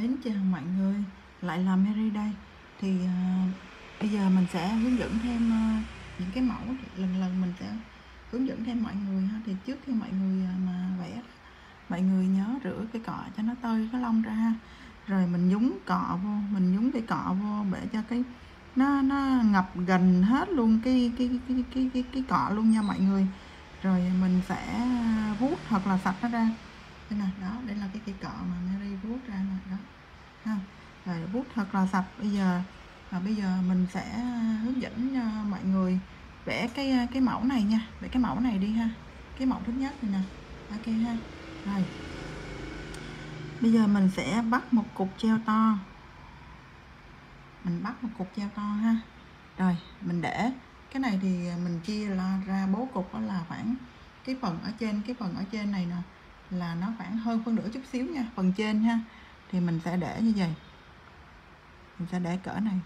Mến chào mọi người, lại là Mary đây. Thì bây giờ mình sẽ hướng dẫn thêm những cái mẫu. Lần mình sẽ hướng dẫn thêm mọi người ha. Thì trước khi mọi người mà vẽ, mọi người nhớ rửa cái cọ cho nó tơi cái lông ra ha. Rồi mình nhúng cọ vô, mình nhúng cái cọ vô để cho cái nó ngập gần hết luôn cái cọ luôn nha mọi người. Rồi mình sẽ vuốt hoặc là sạch nó ra. Đây nè, đó, đây là cái cọ mà Mary vuốt ra nè, đó ha. Rồi vuốt thật là sạch. Bây giờ mình sẽ hướng dẫn mọi người vẽ cái mẫu này nha. Vẽ cái mẫu này đi ha. Cái mẫu thứ nhất này nè. Ok ha. Rồi. Bây giờ mình sẽ bắt một cục treo to. Mình bắt một cục treo to ha. Rồi, mình để cái này thì mình chia ra bố cục đó là khoảng cái phần ở trên này nè là nó khoảng hơn phân nửa chút xíu nha, phần trên ha. Thì mình sẽ để như vậy. Mình sẽ để cỡ này.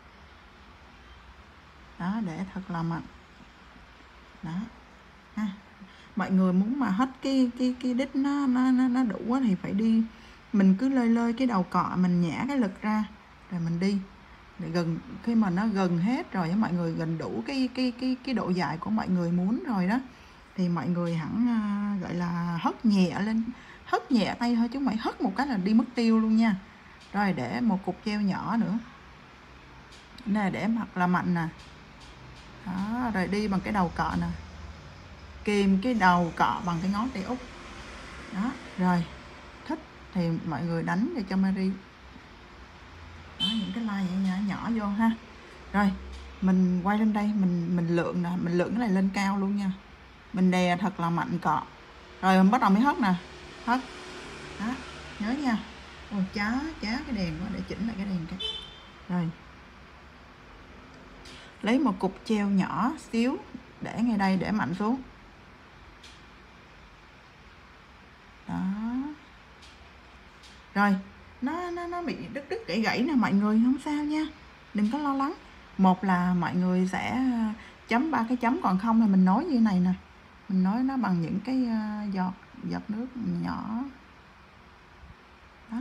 Đó, để thật là mặn. Đó. Ha. Mọi người muốn mà hết cái đít nó đủ thì phải đi, mình cứ lơi cái đầu cọ, mình nhả cái lực ra rồi mình đi. Để gần khi mà nó gần hết rồi mọi người, gần đủ cái độ dài của mọi người muốn rồi đó, thì mọi người hẳn gọi là hất nhẹ lên, hất nhẹ tay thôi chứ không phải hất một cái là đi mất tiêu luôn nha. Rồi để một cục treo nhỏ nữa nè, để mặt là mạnh nè. Đó, rồi đi bằng cái đầu cọ nè, kìm cái đầu cọ bằng cái ngón tay út. Đó, rồi thích thì mọi người đánh cho Mary. Đó, những cái line nhỏ vô ha. Rồi mình quay lên đây, mình lượn nè, mình lượn cái này lên cao luôn nha. Mình đè thật là mạnh cọ. Rồi mình bắt đầu mới hất nè, hất. Đó, nhớ nha. Ôi chá cái đèn quá, để chỉnh lại cái đèn cái. Rồi lấy một cục treo nhỏ xíu để ngay đây, để mạnh xuống. Đó. Rồi nó bị đứt gãy nè mọi người, không sao nha, đừng có lo lắng. Một là mọi người sẽ chấm 3 cái chấm, còn không thì mình nối như này nè, mình nối nó bằng những cái giọt nước nhỏ. Đó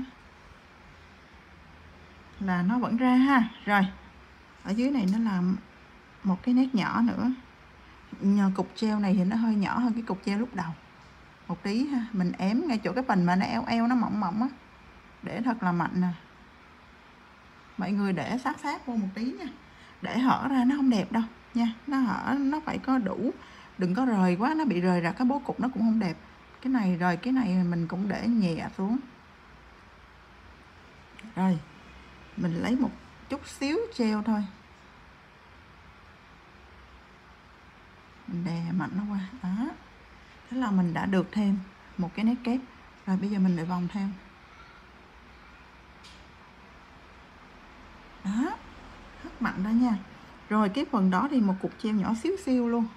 là nó vẫn ra ha. Rồi ở dưới này nó làm một cái nét nhỏ nữa. Cục treo này thì nó hơi nhỏ hơn cái cục treo lúc đầu một tí ha. Mình ém ngay chỗ cái phần mà nó eo nó mỏng á, để thật là mạnh nè. Mọi người để sát vô một tí nha, để hở ra nó không đẹp đâu nha. Nó hở nó phải có đủ, đừng có rời quá, nó bị rời ra cái bố cục nó cũng không đẹp. Cái này rồi cái này mình cũng để nhẹ xuống. Rồi mình lấy một chút xíu treo thôi, mình đè mạnh nó qua. Đó, thế là mình đã được thêm một cái nét kép. Rồi bây giờ mình lại vòng thêm. Đó, hất mạnh ra nha. Rồi cái phần đó thì một cục treo nhỏ xíu luôn,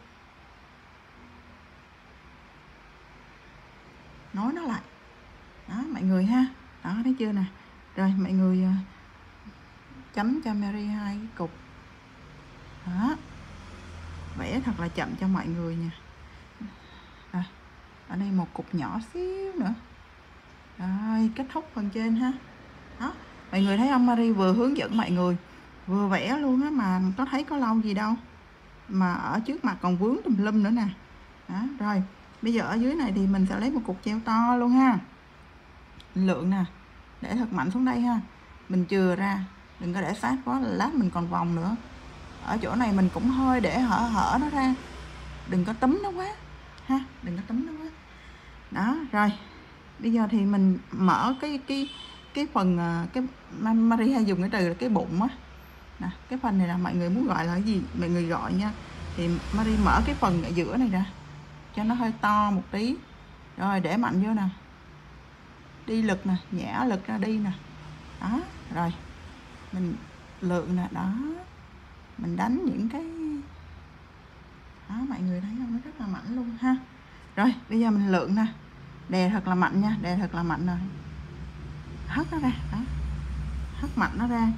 nối nó lại. Đó mọi người ha. Đó, thấy chưa nè. Rồi mọi người chấm cho Mary 2 cái cục. Đó, vẽ thật là chậm cho mọi người nha. Rồi ở đây một cục nhỏ xíu nữa. Rồi kết thúc phần trên ha. Đó, mọi người thấy không, Mary vừa hướng dẫn mọi người vừa vẽ luôn á, mà có thấy có lâu gì đâu, mà ở trước mặt còn vướng tùm lum nữa nè. Đó, rồi bây giờ ở dưới này thì mình sẽ lấy một cục treo to luôn ha. Lượng nè, để thật mạnh xuống đây ha. Mình chừa ra, đừng có để sát quá, lát mình còn vòng nữa. Ở chỗ này mình cũng hơi để hở nó ra, đừng có túm nó quá ha, đừng có túm nó quá. Đó, rồi bây giờ thì mình mở cái phần cái Mary hay dùng cái từ là cái bụng á nè. Cái phần này là mọi người muốn gọi là cái gì mọi người gọi nha. Thì Mary mở cái phần ở giữa này ra cho nó hơi to một tí. Rồi để mạnh vô nè, đi lực nè, nhả lực ra đi nè. Đó, rồi mình lượng nè. Đó, mình đánh những cái đó, mọi người thấy không, nó rất là mạnh luôn ha. Rồi bây giờ mình lượng nè, đè thật là mạnh nha, đè thật là mạnh rồi, hất nó ra. Đó, hất mạnh nó ra.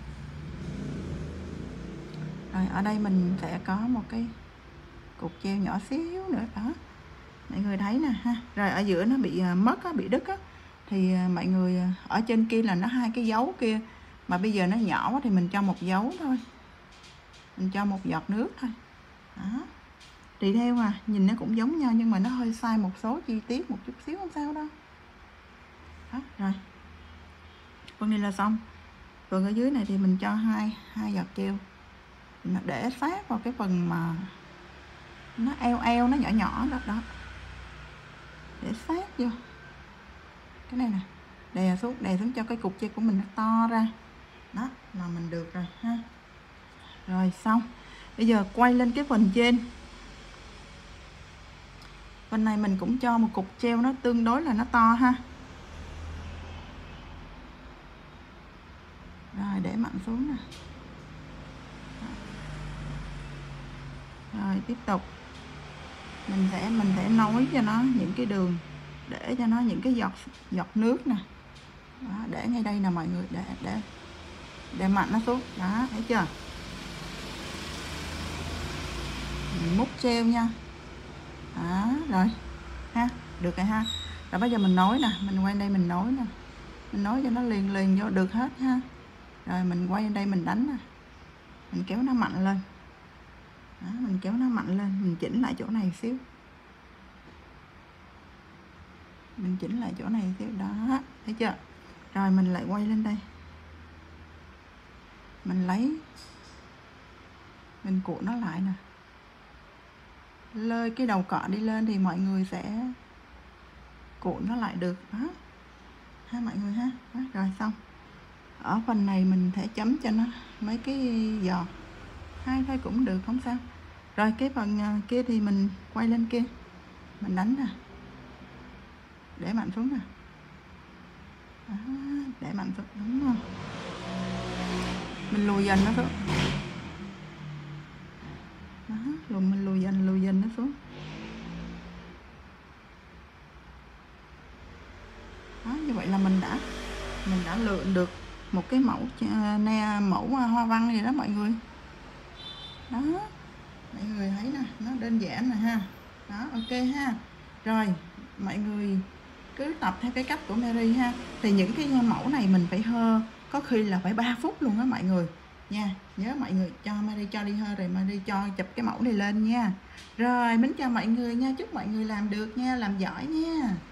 Rồi ở đây mình sẽ có một cái cục treo nhỏ xíu nữa. Đó, mọi người thấy nè ha. Rồi ở giữa nó bị mất á, bị đứt á, thì mọi người ở trên kia là nó 2 cái dấu kia, mà bây giờ nó nhỏ quá thì mình cho 1 dấu thôi, mình cho 1 giọt nước thôi. Đó, tùy theo à, nhìn nó cũng giống nhau nhưng mà nó hơi sai một số chi tiết một chút xíu, không sao đâu. Đó, rồi phần này là xong. Phần ở dưới này thì mình cho hai giọt treo, để sát vào cái phần mà nó eo nó nhỏ nhỏ đó, đó để sát vô cái này nè, đè xuống cho cái cục treo của mình nó to ra. Đó là mình được rồi ha. Rồi xong, bây giờ quay lên cái phần trên. Phần này mình cũng cho một cục treo nó tương đối là nó to ha. Rồi để mặn xuống nè. Rồi tiếp tục mình sẽ nối cho nó những cái đường, để cho nó những cái giọt nước nè. Đó, để ngay đây nè mọi người, để mặn nó xuống. Đó, thấy chưa? Mình múc treo nha. Đó, rồi ha, được rồi ha. Rồi bây giờ mình nối nè, mình quay đây mình nối nè, mình nối cho nó liền vô được hết ha. Rồi mình quay đây mình đánh nè, mình kéo nó mạnh lên. Đó, mình kéo nó mạnh lên, mình chỉnh lại chỗ này xíu, mình chỉnh lại chỗ này xíu. Đó, thấy chưa? Rồi mình lại quay lên đây, mình lấy, mình cuộn nó lại nè, lơi cái đầu cọ đi lên thì mọi người sẽ cuộn nó lại được. Đó ha mọi người ha. Đó, rồi xong. Ở phần này mình thể chấm cho nó mấy cái giọt, 2 thôi cũng được, không sao. Rồi cái phần kia thì mình quay lên kia, mình đánh nè, để mạnh xuống nè. Đó, để mạnh xuống, đúng không? Mình lùi dần nó xuống. Đó, mình lùi dần nó xuống. Đó, như vậy là mình đã lượn được một cái mẫu hoa văn gì đó mọi người. Đó, mọi người thấy nè, nó đơn giản nè ha. Đó, ok ha. Rồi mọi người cứ tập theo cái cách của Mary ha. Thì những cái mẫu này mình phải hơ, có khi là phải 3 phút luôn á mọi người nha. Nhớ mọi người cho Mary cho đi hơ rồi Mary cho chụp cái mẫu này lên nha. Rồi mình chào mọi người nha, chúc mọi người làm được nha, làm giỏi nha.